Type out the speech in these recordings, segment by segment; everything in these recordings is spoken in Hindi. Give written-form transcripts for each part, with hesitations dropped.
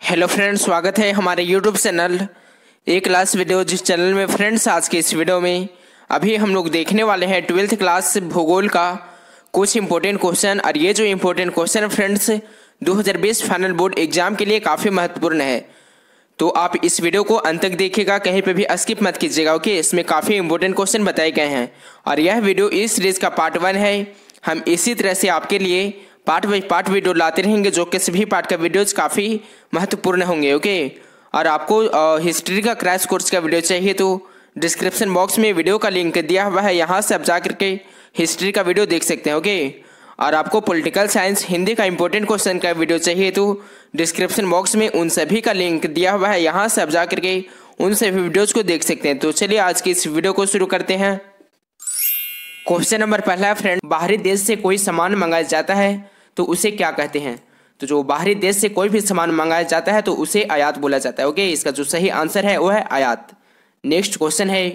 हेलो फ्रेंड्स, स्वागत है हमारे YouTube channel A class video. जिस चैनल में फ्रेंड्स आज के इस वीडियो में अभी हम लोग देखने वाले हैं 12th क्लास भूगोल का कुछ इंपॉर्टेंट क्वेश्चन। और ये जो इंपॉर्टेंट क्वेश्चन है फ्रेंड्स 2020 फाइनल बोर्ड एग्जाम के लिए काफ़ी महत्वपूर्ण है, तो आप इस वीडियो को अंत तक देखिएगा, कहीं पे भी स्किप मत कीजिएगा। ओके, इसमें काफ़ी इंपॉर्टेंट क्वेश्चन बताए गए हैं और यह वीडियो इस सीरीज का पार्ट 1 है। हम इसी तरह से आपके लिए पार्ट बाई पार्ट वीडियो लाते रहेंगे, जो कि सभी पार्ट का वीडियोज काफ़ी महत्वपूर्ण होंगे। ओके, और आपको हिस्ट्री का क्रैश कोर्स का वीडियो चाहिए तो डिस्क्रिप्शन बॉक्स में वीडियो का लिंक दिया हुआ है, यहाँ से आप जा करके हिस्ट्री का वीडियो देख सकते हैं। ओके, और आपको पॉलिटिकल साइंस हिंदी का इंपॉर्टेंट क्वेश्चन का वीडियो चाहिए तो डिस्क्रिप्शन बॉक्स में उन सभी का लिंक दिया हुआ है, यहाँ से आप जा करके उन सभी वीडियोज़ को देख सकते हैं। तो चलिए आज की इस वीडियो को शुरू करते हैं। क्वेश्चन नंबर पहला है फ्रेंड, बाहरी देश से कोई सामान मंगाया जाता है तो उसे क्या कहते हैं? तो जो बाहरी देश से कोई भी सामान मंगाया जाता है तो उसे आयात बोला जाता है। ओके, इसका जो सही आंसर है वो है आयात। नेक्स्ट क्वेश्चन है,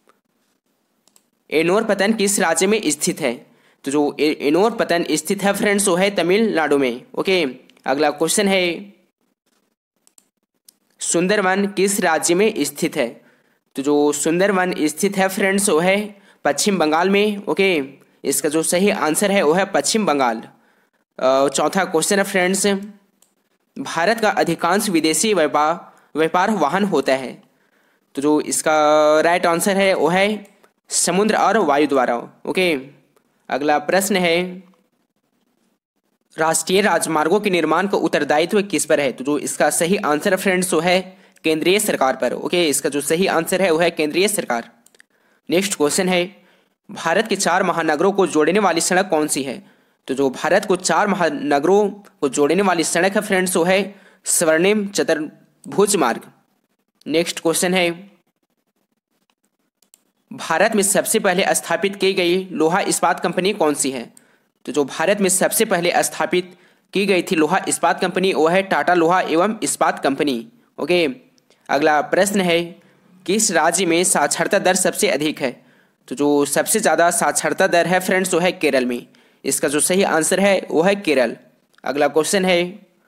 एनोर पतन किस राज्य में स्थित है? तो जो एनोर पतन स्थित है फ्रेंड्स वो है तमिलनाडु में। ओके, अगला क्वेश्चन है, सुंदरवन किस राज्य में स्थित है? तो जो सुंदरवन स्थित है फ्रेंड्स वो है पश्चिम बंगाल में। ओके, इसका जो सही आंसर है वो है पश्चिम बंगाल। चौथा क्वेश्चन है फ्रेंड्स, भारत का अधिकांश विदेशी व्यापार वाहन होता है? तो जो इसका राइट आंसर है वो है समुद्र और वायु द्वारा। ओके, अगला प्रश्न है, राष्ट्रीय राजमार्गों के निर्माण का उत्तरदायित्व किस पर है? तो जो इसका सही आंसर है फ्रेंड्स वो है केंद्रीय सरकार पर। ओके, इसका जो सही आंसर है वो है केंद्रीय सरकार। नेक्स्ट क्वेश्चन है, भारत के 4 महानगरों को जोड़ने वाली सड़क कौन सी है? तो जो भारत को 4 महानगरों को जोड़ने वाली सड़क है फ्रेंड्स वो है स्वर्णिम चतुर्भुज मार्ग। नेक्स्ट क्वेश्चन है, भारत में सबसे पहले स्थापित की गई लोहा इस्पात कंपनी कौन सी है? तो जो भारत में सबसे पहले स्थापित की गई थी लोहा इस्पात कंपनी वो है टाटा लोहा एवं इस्पात कंपनी। ओके, अगला प्रश्न है, किस राज्य में साक्षरता दर सबसे अधिक है? तो जो सबसे ज़्यादा साक्षरता दर है फ्रेंड्स वो है केरल में। इसका जो सही आंसर है वो है केरल। अगला क्वेश्चन है,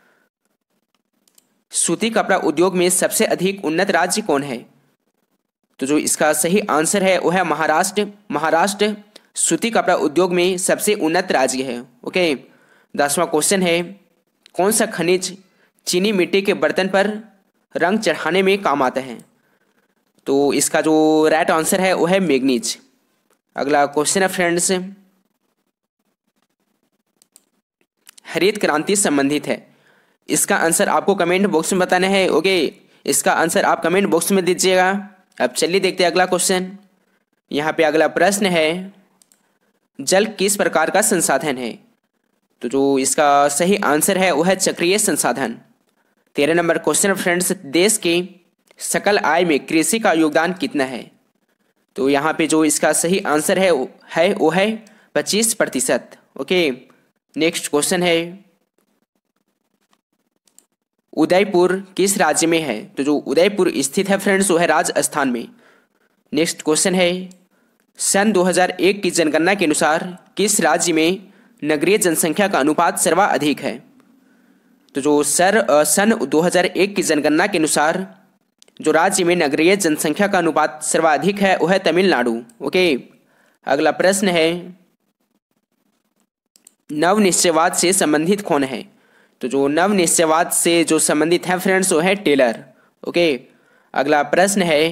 सूती कपड़ा उद्योग में सबसे अधिक उन्नत राज्य कौन है? तो जो इसका सही आंसर है वो है महाराष्ट्र। महाराष्ट्र सूती कपड़ा उद्योग में सबसे उन्नत राज्य है। ओके, 10वां क्वेश्चन है, कौन सा खनिज चीनी मिट्टी के बर्तन पर रंग चढ़ाने में काम आता है? तो इसका जो राइट आंसर है वो है मैग्नीज। अगला क्वेश्चन है फ्रेंड्स, हरित क्रांति संबंधित है, इसका आंसर आपको कमेंट बॉक्स में बताना है। ओके, इसका आंसर आप कमेंट बॉक्स में दीजिएगा। अब चलिए देखते हैं अगला क्वेश्चन। यहाँ पे अगला प्रश्न है, जल किस प्रकार का संसाधन है? तो जो इसका सही आंसर है वो है चक्रीय संसाधन। 13 नंबर क्वेश्चन फ्रेंड्स, देश की सकल आय में कृषि का योगदान कितना है? तो यहाँ पे जो इसका सही आंसर है वो है 25%। ओके, नेक्स्ट क्वेश्चन है, उदयपुर किस राज्य में है? तो जो उदयपुर स्थित है फ्रेंड्स वो है राजस्थान में। नेक्स्ट क्वेश्चन है, सन 2001 की जनगणना के अनुसार किस राज्य में नगरीय जनसंख्या का अनुपात सर्वाधिक है? तो जो सन 2001 की जनगणना के अनुसार जो राज्य में नगरीय जनसंख्या का अनुपात सर्वाधिक है वो है तमिलनाडु। ओके, अगला प्रश्न है, नवनिश्चयवाद से संबंधित कौन है? तो जो नवनिश्चयवाद से जो संबंधित है फ्रेंड्स वो है टेलर। ओके, अगला प्रश्न है,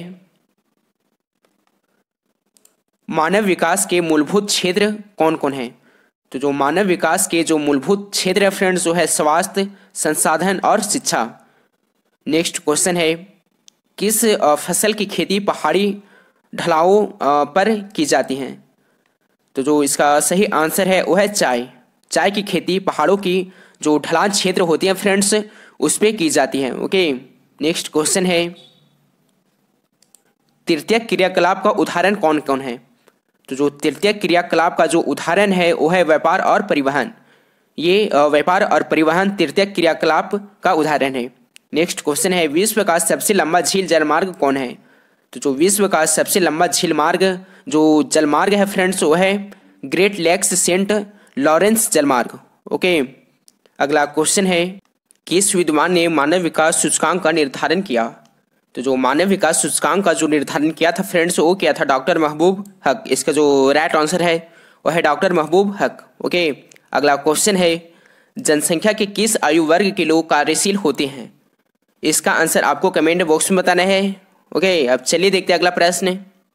मानव विकास के मूलभूत क्षेत्र कौन कौन है? तो जो मानव विकास के जो मूलभूत क्षेत्र है फ्रेंड्स वो है स्वास्थ्य, संसाधन और शिक्षा। नेक्स्ट क्वेश्चन है, किस फसल की खेती पहाड़ी ढलानों पर की जाती है? तो जो इसका सही आंसर है वो है चाय। चाय की खेती पहाड़ों की जो ढलान क्षेत्र होती है फ्रेंड्स उस पर की जाती है। ओके, नेक्स्ट क्वेश्चन है, तृतीय क्रियाकलाप का उदाहरण कौन कौन है? तो जो तृतीय क्रियाकलाप का जो उदाहरण है वो है व्यापार और परिवहन। ये व्यापार और परिवहन तृतीय क्रियाकलाप का उदाहरण है। नेक्स्ट क्वेश्चन है, विश्व का सबसे लंबा झील जलमार्ग कौन है? तो जो विश्व का सबसे लंबा झील मार्ग जो जलमार्ग है फ्रेंड्स वो है ग्रेट लेक्स सेंट लॉरेंस जलमार्ग। ओके, अगला क्वेश्चन है, किस विद्वान ने मानव विकास सूचकांक का निर्धारण किया? तो जो मानव विकास सूचकांक का जो निर्धारण किया था फ्रेंड्स, वो किया था डॉक्टर महबूब हक। इसका जो राइट आंसर है वो है डॉक्टर महबूब हक। ओके, अगला क्वेश्चन है, जनसंख्या के किस आयु वर्ग के लोग कार्यशील होते हैं? इसका आंसर आपको कमेंट बॉक्स में बताना है। ओके, अब चलिए देखते हैं अगला प्रश्न।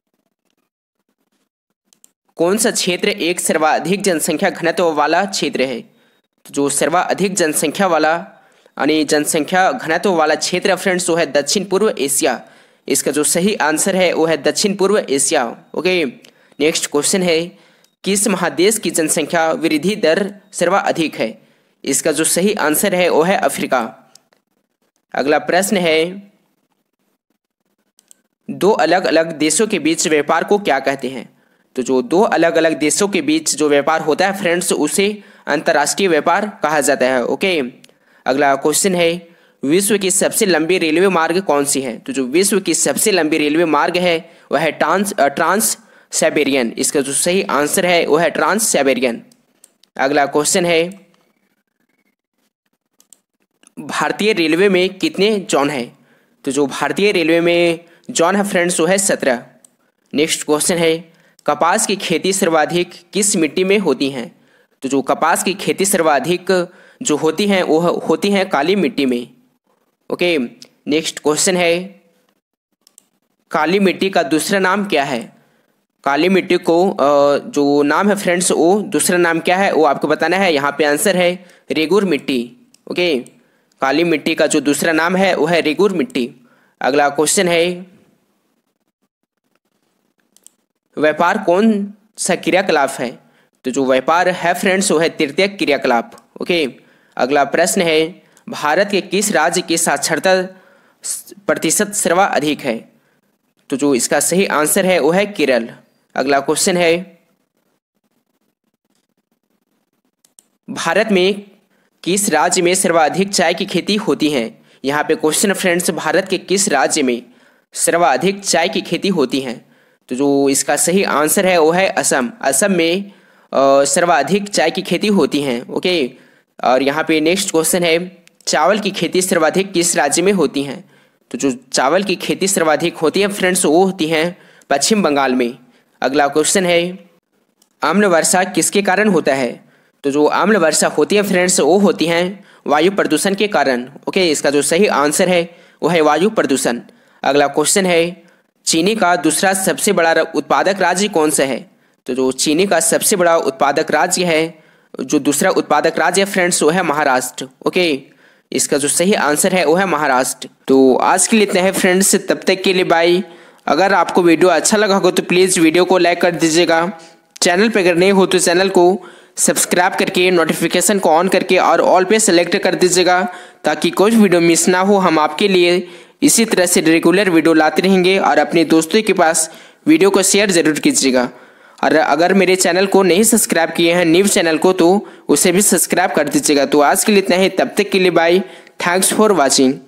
कौन सा क्षेत्र एक सर्वाधिक जनसंख्या घनत्व वाला क्षेत्र है? तो जो सर्वाधिक जनसंख्या वाला यानी जनसंख्या घनत्व वाला क्षेत्र फ्रेंड्स वो है दक्षिण पूर्व एशिया। इसका जो सही आंसर है वो है दक्षिण पूर्व एशिया। ओके, नेक्स्ट क्वेश्चन है, किस महादेश की जनसंख्या वृद्धि दर सर्वाधिक है? इसका जो सही आंसर है वो है अफ्रीका। अगला प्रश्न है, दो अलग अलग देशों के बीच व्यापार को क्या कहते हैं? तो जो दो अलग अलग देशों के बीच जो व्यापार होता है फ्रेंड्स उसे अंतर्राष्ट्रीय व्यापार कहा जाता है। ओके, अगला क्वेश्चन है, विश्व की सबसे लंबी रेलवे मार्ग कौन सी है? तो जो विश्व की सबसे लंबी रेलवे मार्ग है वह है ट्रांस साइबेरियन। इसका जो सही आंसर है वह है ट्रांस साइबेरियन। अगला क्वेश्चन है, भारतीय रेलवे में कितने जोन है? तो जो भारतीय रेलवे में जोन है फ्रेंड्स वो है 17। नेक्स्ट क्वेश्चन है, कपास की खेती सर्वाधिक किस मिट्टी में होती हैं? तो जो कपास की खेती सर्वाधिक जो होती हैं वो होती हैं काली मिट्टी में। ओके, नेक्स्ट क्वेश्चन है, काली मिट्टी का दूसरा नाम क्या है? काली मिट्टी को जो नाम है फ्रेंड्स वो दूसरा नाम क्या है वो आपको बताना है। यहाँ पे आंसर है रेगुर मिट्टी। ओके, काली मिट्टी का जो दूसरा नाम है वो है रेगुर मिट्टी। अगला क्वेश्चन है, व्यापार कौन सा क्रियाकलाप है? तो जो व्यापार है फ्रेंड्स वो है तृतीय क्रियाकलाप। ओके, अगला प्रश्न है, भारत के किस राज्य की साक्षरता प्रतिशत सर्वाधिक है? तो जो इसका सही आंसर है वो है केरल। अगला क्वेश्चन है, भारत में किस राज्य में सर्वाधिक चाय की खेती होती है? यहाँ पे क्वेश्चन फ्रेंड्स, भारत के किस राज्य में सर्वाधिक चाय की खेती होती है? तो जो इसका सही आंसर है वो है असम। असम में सर्वाधिक चाय की खेती होती है। ओके, और यहाँ पे नेक्स्ट क्वेश्चन है, चावल की खेती सर्वाधिक किस राज्य में होती है? तो जो चावल की खेती सर्वाधिक होती है फ्रेंड्स वो होती है पश्चिम बंगाल में। अगला क्वेश्चन है, अम्ल वर्षा किसके कारण होता है? तो जो अम्ल वर्षा होती है फ्रेंड्स वो होती हैं वायु प्रदूषण के कारण। ओके, इसका जो सही आंसर है वो है वायु प्रदूषण। अगला क्वेश्चन है, चीनी का दूसरा सबसे बड़ा उत्पादक राज्य कौन सा है? तो जो चीनी का सबसे बड़ा उत्पादक राज्य है, जो दूसरा उत्पादक राज्य है फ्रेंड्स वो है महाराष्ट्र। ओके, इसका जो सही आंसर है वो है महाराष्ट्र। तो आज के लिए इतना है फ्रेंड्स, तब तक के लिए बाय। अगर आपको वीडियो अच्छा लगा हो तो प्लीज़ वीडियो को लाइक कर दीजिएगा। चैनल पर अगर नए हो तो चैनल को सब्सक्राइब करके नोटिफिकेशन को ऑन करके और ऑल पे सेलेक्ट कर दीजिएगा, ताकि कोई वीडियो मिस ना हो। हम आपके लिए इसी तरह से रेगुलर वीडियो लाते रहेंगे। और अपने दोस्तों के पास वीडियो को शेयर ज़रूर कीजिएगा। और अगर मेरे चैनल को नहीं सब्सक्राइब किए हैं न्यू चैनल को, तो उसे भी सब्सक्राइब कर दीजिएगा। तो आज के लिए इतना ही, तब तक के लिए बाय। Thanks for watching.